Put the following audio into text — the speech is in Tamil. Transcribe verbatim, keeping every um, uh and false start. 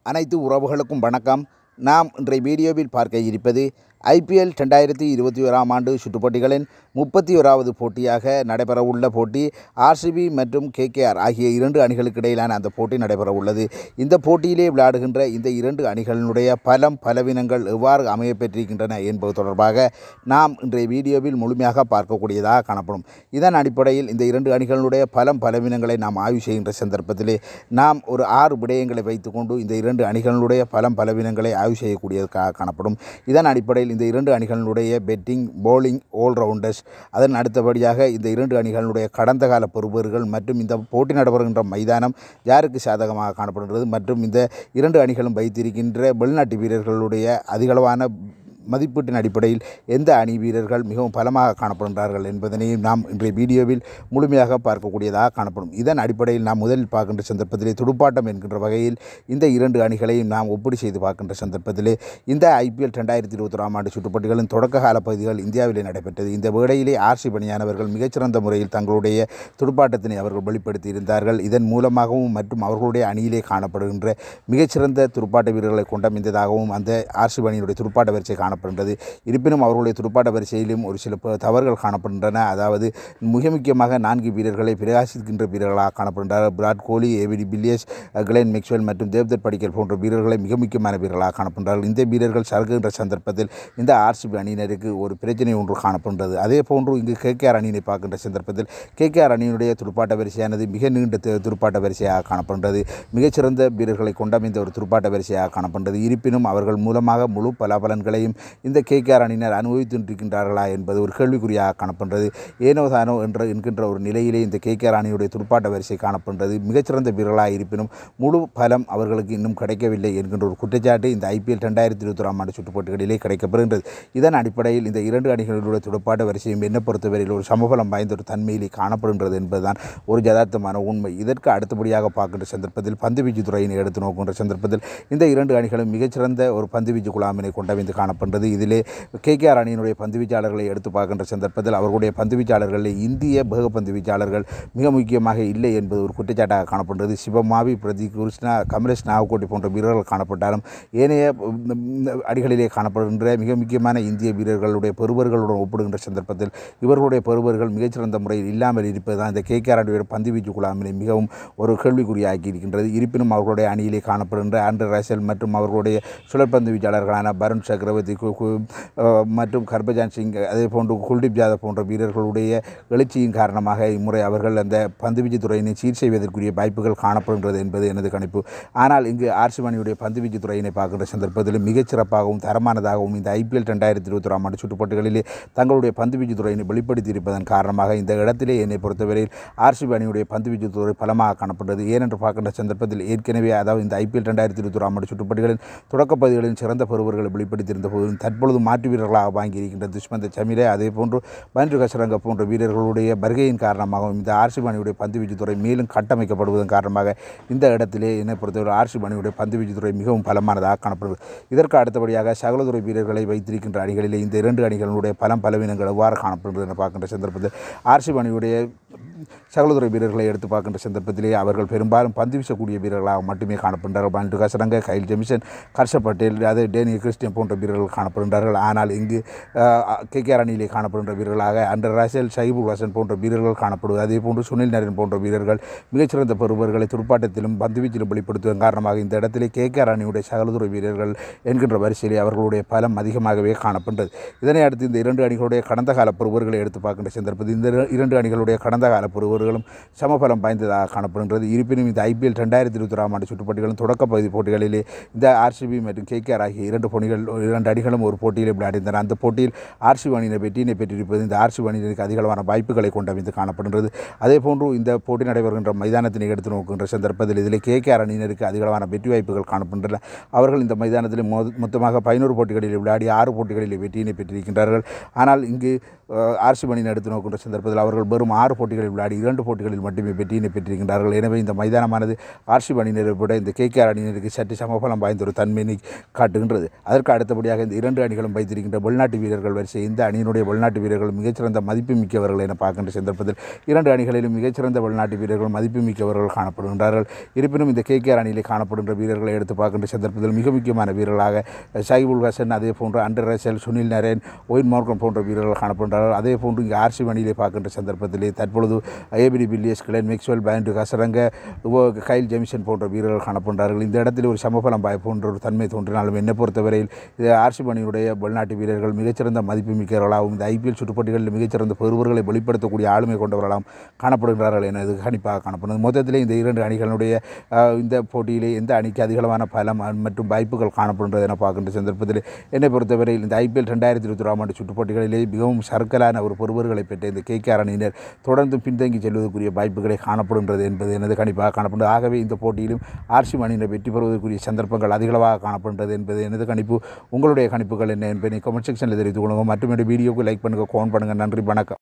அனைத்து உறவுகளுக்கும் வணக்கம். நாம் இன்றைய வீடியோவில் பார்க்க இருப்பது ஐபிஎல் ரெண்டாயிரத்தி இருபத்தி ஓராம் ஆண்டு சுற்றுப்போட்டிகளின் முப்பத்தி ஓராவது போட்டியாக நடைபெறவுள்ள போட்டி ஆர்சிபி மற்றும் கேகேஆர் ஆகிய இரண்டு அணிகளுக்கு இடையிலான அந்த போட்டி நடைபெற உள்ளது. இந்த போட்டியிலே விளையாடுகின்ற இந்த இரண்டு அணிகளினுடைய பலம் பலவீனங்கள் எவ்வாறு அமையப்பெற்றிருக்கின்றன என்பது தொடர்பாக நாம் இன்றைய வீடியோவில் முழுமையாக பார்க்கக்கூடியதாக காணப்படும். இதன் அடிப்படையில் இந்த இரண்டு அணிகளினுடைய பலம் பலவீனங்களை நாம் ஆய்வு செய்கின்ற சந்தர்ப்பத்திலே நாம் ஒரு ஆறு விடயங்களை வைத்துக்கொண்டு இந்த இரண்டு அணிகளினுடைய பலம் பலவீனங்களை ஆய்வு செய்யக்கூடியதாக காணப்படும். இதன் அடிப்படையில் இந்த இரண்டு அணிகளினுடைய பெட்டிங் பவுலிங் ஆல்ரவுண்டர்ஸ், அதன் அடுத்தபடியாக இந்த இரண்டு அணிகளினுடைய கடந்த கால பெறுபவர்கள் மற்றும் இந்த போட்டி நடைபெறுகின்ற மைதானம் யாருக்கு சாதகமாக காணப்படுகிறது மற்றும் இந்த இரண்டு அணிகளும் வைத்திருக்கின்ற வெளிநாட்டு வீரர்களுடைய அதிகளவான மதிப்பீட்டின் அடிப்படையில் எந்த அணி வீரர்கள் மிகவும் பலமாக காணப்படுகின்றார்கள் என்பதனையும் நாம் இன்றைய வீடியோவில் முழுமையாக பார்க்கக்கூடியதாக காணப்படும். இதன் அடிப்படையில் நாம் முதலில் பார்க்கின்ற சந்தர்ப்பத்திலே துடுப்பாட்டம் என்கின்ற வகையில் இந்த இரண்டு அணிகளையும் நாம் ஒப்பீடு செய்து பார்க்கின்ற சந்தர்ப்பத்திலே இந்த ஐபிஎல் ரெண்டாயிரத்தி இருபத்தி ஓராம் ஆண்டு சுற்றுப்போட்டிகளின் தொடக்க கால பகுதிகள் இந்தியாவிலே நடைபெற்றது. இந்த வேளையிலே ஆர்சிபி அணியானவர்கள் மிகச்சிறந்த முறையில் தங்களுடைய துடுப்பாட்டத்தினை அவர்கள் வெளிப்படுத்தி இருந்தார்கள். இதன் மூலமாகவும் மற்றும் அவர்களுடைய அணியிலே காணப்படுகின்ற மிகச்சிறந்த துடுப்பாட்ட வீரர்களை கொண்டமைந்ததாகவும் அந்த ஆர்சிபி அணியினுடைய துடுப்பாட்ட வரிசை காண காணப்படுகின்றது. இருப்பினும் அவர்களுடைய துடுப்பாட்ட வரிசையிலும் ஒரு சில தவறுகள் காணப்படுகின்றன. அதாவது மிக முக்கியமாக நான்கு வீரர்களை பிரகாசிக்கின்ற வீரர்களாக காணப்படுகின்றனர். Virat Kohli, AB de Villiers, Glenn Maxwell மற்றும் தேவ்தத் படிக்கல் போன்ற வீரர்களை மிக முக்கியமான வீரர்களாக காணப்படுகின்றார்கள். இந்த வீரர்கள் சறுகுகின்ற சந்தர்ப்பத்தில் இந்த ஆர்சிபி அணியினருக்கு ஒரு பிரச்சனை ஒன்று காணப்படுகின்றது. அதே போன்று இங்கு கேகேஆர் அணியினை பார்க்கின்ற சந்தர்ப்பத்தில் கேகேஆர் அணியினுடைய துடுப்பாட்ட வரிசையானது மிக நீண்ட துடுப்பாட்ட வரிசையாக காணப்படுகின்றது. மிகச்சிறந்த வீரர்களை கொண்டமைந்த ஒரு துடுப்பாட்ட வரிசையாக காணப்படுகின்றது. இருப்பினும் அவர்கள் மூலமாக முழு பலாபலன்களையும் இந்த கேகேஆர் அணியினர் அனுபவித்திருக்கின்றார்களா என்பது ஒரு கேள்விக்குறியாக காணப்படுகிறது. ஏனோ தானோ என்ற என்கின்ற ஒரு நிலையிலே இந்த கேகேஆர் அணியுடைய துடுப்பாட்ட வரிசை காணப்படுகிறது. மிகச்சிறந்த வீரர்களாக இருப்பினும் முழு பலம் அவர்களுக்கு இன்னும் கிடைக்கவில்லை என்கின்ற ஒரு குற்றச்சாட்டு இந்த ஐபிஎல் ரெண்டாயிரத்தி இருபத்தி ஓராம் ஆண்டு சுற்றுப்போட்டிகளிலே கிடைக்கப்படுகின்றது. இதன் அடிப்படையில் இந்த இரண்டு அணிகளுடைய துடுப்பாட்ட வரிசையும் என்ன பொறுத்தவரையில் ஒரு சமபலம் வாய்ந்த ஒரு தன்மையிலே காணப்படுகின்றது என்பதுதான் ஒரு யதார்த்தமான உண்மை. இதற்கு அடுத்தபடியாக பார்க்கின்ற சந்தர்ப்பத்தில் பந்துவீச்சு துறையினை எடுத்து நோக்கின்ற சந்தர்ப்பத்தில் இந்த இரண்டு அணிகளும் மிகச்சிறந்த ஒரு பந்துவீச்சு குழாமினை கொண்டமைந்து காணப்படுகிறது. இதிலே கேகேஆர் அணியினுடைய பந்துவீச்சாளர்களை எடுத்து பார்க்கின்ற சந்தர்ப்பத்தில் அவர்களுடைய பந்துவீச்சாளர்களில் இந்திய வேக பந்துவீச்சாளர்கள் மிக முக்கியமாக இல்லை என்பது ஒரு குற்றச்சாட்டாக காணப்படுகிறது. சிவமாவி, பிரதீப் கிருஷ்ணா, கமலேஷ் நாகக்கோட்டி போன்ற வீரர்கள் காணப்பட்டாலும் ஏனைய அணிகளிலே காணப்படுகின்ற மிக முக்கியமான இந்திய வீரர்களுடைய பெறுவர்களுடன் ஒப்பிடுகின்ற சந்தர்ப்பத்தில் இவர்களுடைய பெறுவர்கள் மிகச்சிறந்த முறையில் இல்லாமல் இருப்பதுதான் இந்த கேகேஆர் அணியுடைய பந்துவீச்சு குழாமினை மிகவும் ஒரு கேள்விக்குறியாக்கி இருக்கின்றது. இருப்பினும் அவர்களுடைய அணியிலே காணப்படுகின்ற ஆண்ட்ரே ரசல் மற்றும் அவர்களுடைய சுழற்பந்து வீச்சாளர்களான வருண் சக்கரவர்த்தி மற்றும் ஹர்பஜன் சிங், அதே போன்று குல்தீப் யாதவ் போன்ற வீரர்களுடைய எழுச்சியின் காரணமாக இம்முறை அவர்கள் அந்த பந்துவீச்சு துறையினை சீர் செய்வதற்குரிய வாய்ப்புகள் காணப்படுகின்றது என்பது எனது கணிப்பு. ஆனால் இங்கு ஆர்சிபி அணியுடைய பந்துவீச்சு துறையினை பார்க்கின்ற சந்தர்ப்பத்தில் மிகச்சிறப்பாகவும் தரமானதாகவும் இந்த ஐபிஎல் ரெண்டாயிரத்தி இருபத்தி ஓராம் ஆண்டு சுற்றுப்போட்டிகளிலே தங்களுடைய பந்துவீச்சு துறையினை வெளிப்படுத்தி இருப்பதன் காரணமாக இந்த இடத்திலே என்னை பொறுத்தவரையில் ஆர்சிபி அணியுடைய பந்துவீச்சு துறை பலமாக காணப்படுகிறது. ஏனென்று பார்க்கின்ற சந்தர்ப்பத்தில் ஏற்கனவே அதாவது இந்த ஐபிஎல் ரெண்டாயிரத்தி இருபத்தி ஓராம் ஆண்டு சுற்றுப்போட்டிகளின் தொடக்கப் பகுதிகளின் சிறந்த பெறுவர்களை வெளிப்படுத்தியிருந்த போது தற்பொழுது மாற்று வீரர்களாக வாங்கியிருக்கின்ற துஷ்மந்த சமிரே, அதே போன்று பந்து கசரங்க போன்ற வீரர்களுடைய வருகையின் காரணமாகவும் இந்த ஆர்சிபி அணியுடைய பந்துவீச்சு துறை மேலும் கட்டமைக்கப்படுவதன் காரணமாக இந்த இடத்திலே என்னை பொறுத்தவரை ஆர்சிபி அணியுடைய பந்துவீச்சு துறை மிகவும் பலமானதாக காணப்படுகிறது. இதற்கு அடுத்தபடியாக சகலதுறை வீரர்களை வைத்திருக்கின்ற அணிகளிலே இந்த இரண்டு அணிகளுடைய பலம் பலவீனங்கள் எவ்வாறு காணப்படுகிறது என பார்க்கின்ற சந்தர்ப்பத்தில் ஆர்சிபி அணியுடைய சகலதுறை வீரர்களை எடுத்து பார்க்கின்ற சந்தர்ப்பத்திலே அவர்கள் பெரும்பாலும் பந்து வீசக்கூடிய வீரர்களாக மட்டுமே காணப்படுகிறார்கள். பந்து கசரங்க, கைல் ஜெமிசன், ஹர்ஷப் பட்டேல், அதே டேனியல் கிறிஸ்டியன் போன்ற வீரர்கள் காணப்படுகின்றார்கள். ஆனால் இங்கு கேகேஆர் அணியிலே காணப்படுகின்ற வீரர்களாக ஆண்ட்ரே ரசல், ஷகிபுல் ஹசன் போன்ற வீரர்கள் காணப்படுவது, அதே போன்று சுனில் நரேன் போன்ற வீரர்கள் மிகச்சிறந்த பெறுபவர்களை துடுப்பாட்டத்திலும் பந்துவீச்சிலும் வெளிப்படுத்துவதன் காரணமாக இந்த இடத்திலே கேகேஆர் அணியுடைய சகலதுறை வீரர்கள் என்கின்ற வரிசையிலே அவர்களுடைய பலம் அதிகமாகவே காணப்படுகிறது. இதனை அடுத்து இந்த இரண்டு அணிகளுடைய கடந்த கால பெறுபவர்களை எடுத்து பார்க்கின்ற சந்தர்ப்பத்தில் இந்த இரண்டு அணிகளுடைய கடந்த கால பெறுபவர்களும் சமபலம் வாய்ந்ததாக காணப்படுகின்றது. இருப்பினும் இந்த ஐபிஎல் ரெண்டாயிரத்தி இருபத்தி ஓராம் ஆண்டு சுற்றுப்போட்டிகளின் தொடக்க பகுதி போட்டிகளிலே இந்த ஆர்சிபி மற்றும் கேகேஆர் ஆகிய இரண்டு போட்டிகள் இரண்டு அணிகளும் ஒரு போட்டியில் விளையாடினர். அந்த போட்டியில் ஆர்சிபி அணியினர் வெற்றியினை பெற்றிருப்பது இந்த ஆர்சிபி அணியினருக்கு அதிகளவான வாய்ப்புகளை கொண்டமைந்து காணப்படுகின்றது. அதே போன்று இந்த போட்டி நடைபெறுகின்ற மைதானத்தினை எடுத்து நோக்குகின்ற சந்தர்ப்பத்தில் இதில் கேகேஆர் அணியினருக்கு அதிகளவான வெற்றி வாய்ப்புகள் காணப்படுகின்றன. அவர்கள் இந்த மைதானத்தில் மொத்தமாக பதினோரு போட்டிகளில் விளையாடி ஆறு போட்டிகளில் வெற்றியினை பெற்றிருக்கின்றார்கள். ஆனால் இங்கு ஆர்சிபி அணியினர் எடுத்து நோக்குகின்ற சந்தர்ப்பத்தில் அவர்கள் வெறும் ஆறு போட்டி போட்டிகளில் விளையாடி இரண்டு போட்டிகளில் மட்டுமே வெற்றியினை பெற்றிருக்கின்றார்கள். எனவே இந்த மைதானமானது ஆர்சிபி அணியினரை விட இந்த கேகேஆர் அணியினருக்கு சற்று சமபலம் வாய்ந்த ஒரு தன்மையினை காட்டுகின்றது. அதற்கு அடுத்தபடியாக இந்த இரண்டு அணிகளும் வைத்திருக்கின்ற வெளிநாட்டு வீரர்கள் வரிசை இந்த அணியினுடைய வெளிநாட்டு வீரர்கள் மிகச்சிறந்த மதிப்பு மிக்கவர்கள் என பார்க்கின்ற சந்தர்ப்பத்தில் இரண்டு அணிகளிலும் மிகச்சிறந்த வெளிநாட்டு வீரர்கள் மதிப்பு மிக்கவர்கள் காணப்படுகின்றார்கள். இருப்பினும் இந்த கேகேஆர் அணியிலே காணப்படுகின்ற வீரர்களை எடுத்து பார்க்கின்ற சந்தர்ப்பத்தில் மிக முக்கியமான வீரர்களாக ஷாகிபுல் ஹசன், அதே போன்று Andre Russell, Sunil Narine, Eoin Morgan போன்ற வீரர்கள் காணப்படுகின்றார்கள். அதே போன்று இங்கே ஆர்சிபி அணியிலே பார்க்கின்ற சந்தர்ப்பத்திலே தற்பொழுது ஏபிடி வில்லியர்ஸ், கிளென் மேக்ஸ்வெல், பேண்டு கசரங்க, கைல் ஜெமிசன் போன்ற வீரர்கள் காணப்படுகிறார்கள். இந்த இடத்தில் ஒரு சமபலம் பாய் போன்ற ஒரு தன்மை தோன்றினாலும் என்னை பொறுத்தவரையில் இது ஆர்சிபி அணியினுடைய வெளிநாட்டு வீரர்கள் மிகச்சிறந்த மதிப்பு மிக்கவர்களாகவும் இந்த ஐபிஎல் சுற்றுப்போட்டிகளில் மிகச்சிறந்த பெறுவர்களை வெளிப்படுத்தக்கூடிய ஆளுமை கொண்டவர்களாகவும் காணப்படுகிறார்கள் என இது கணிப்பாக காணப்படுகிறது. மொத்தத்திலே இந்த இரண்டு அணிகளுடைய இந்த போட்டியிலே எந்த அணிக்கு அதிகளவான பலம் மற்றும் வாய்ப்புகள் காணப்படுகிறது என பார்க்கின்ற சந்தர்ப்பத்தில் என்னை பொறுத்தவரையில் இந்த ஐபிஎல் ரெண்டாயிரத்தி இருபத்தி ஒராம் ஆண்டு சுற்றுப்போட்டிகளிலே மிகவும் சர்க்கலான ஒரு பெறுவர்களை பெற்ற இந்த கேகேஆர் அணியினர் தொடர்ந்து பின்தங்கி செல்வதற்குரிய வாய்ப்புகளை காணப்படுகின்றது என்பது எனது கணிப்பாக காணப்படுகிறது. ஆகவே இந்த போட்டியிலும் ஆர்சிபி அணியினர் வெற்றி பெறுவதற்குரிய சந்தர்ப்பங்கள் அதிகளவாக காணப்படுகிறது என்பது எனது கணிப்பு. உங்களுடைய கணிப்புகள் என்ன என்பதை கமெண்ட் செக்ஷனில் தெரிவித்துக் கொள்ளுங்கள். மற்றும் வீடியோக்கு லைக் பண்ணுங்கள், கமெண்ட் பண்ணுங்கள். நன்றி, வணக்கம்.